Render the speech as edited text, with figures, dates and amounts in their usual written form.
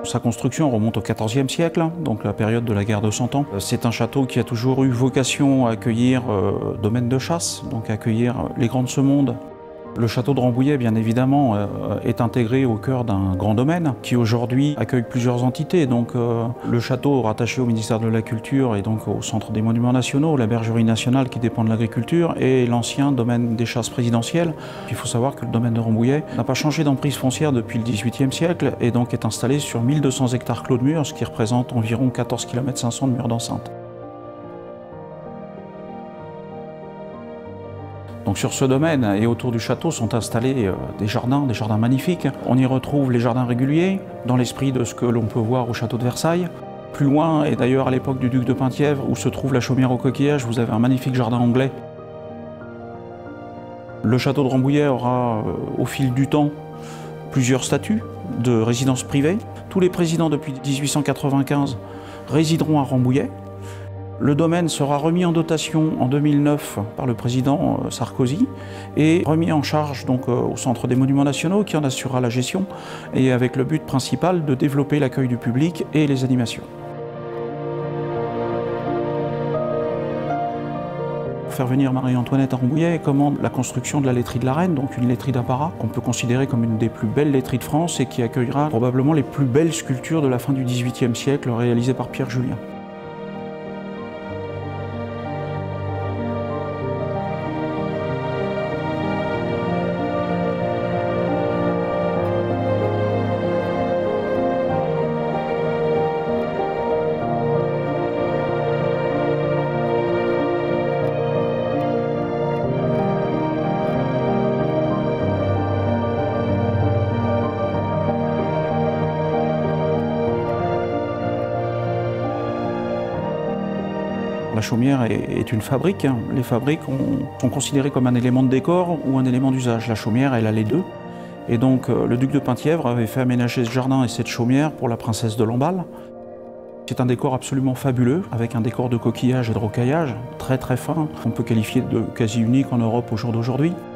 Sa construction remonte au XIVe siècle, donc la période de la guerre de Cent Ans. C'est un château qui a toujours eu vocation à accueillir domaines de chasse, donc à accueillir les grands de ce monde. Le château de Rambouillet, bien évidemment, est intégré au cœur d'un grand domaine qui aujourd'hui accueille plusieurs entités. Donc le château rattaché au ministère de la Culture et donc au Centre des Monuments Nationaux, la Bergerie nationale qui dépend de l'agriculture et l'ancien domaine des chasses présidentielles. Il faut savoir que le domaine de Rambouillet n'a pas changé d'emprise foncière depuis le XVIIIe siècle et donc est installé sur 1200 hectares clos de murs, ce qui représente environ 14 km 500 de murs d'enceinte. Donc sur ce domaine et autour du château sont installés des jardins magnifiques. On y retrouve les jardins réguliers, dans l'esprit de ce que l'on peut voir au château de Versailles. Plus loin, et d'ailleurs à l'époque du duc de Penthièvre, où se trouve la chaumière au coquillage, vous avez un magnifique jardin anglais. Le château de Rambouillet aura, au fil du temps, plusieurs statuts de résidence privée. Tous les présidents depuis 1895 résideront à Rambouillet. Le domaine sera remis en dotation en 2009 par le président Sarkozy et remis en charge donc au Centre des Monuments Nationaux qui en assurera la gestion et avec le but principal de développer l'accueil du public et les animations. Pour faire venir Marie-Antoinette à Rambouillet commande la construction de la laiterie de la Reine, donc une laiterie d'apparat qu'on peut considérer comme une des plus belles laiteries de France et qui accueillera probablement les plus belles sculptures de la fin du XVIIIe siècle réalisées par Pierre Julien. La chaumière est une fabrique. Les fabriques sont considérées comme un élément de décor ou un élément d'usage. La chaumière, elle a les deux. Et donc, le duc de Penthièvre avait fait aménager ce jardin et cette chaumière pour la princesse de Lamballe. C'est un décor absolument fabuleux, avec un décor de coquillage et de rocaillage très très fin, qu'on peut qualifier de quasi unique en Europe au jour d'aujourd'hui.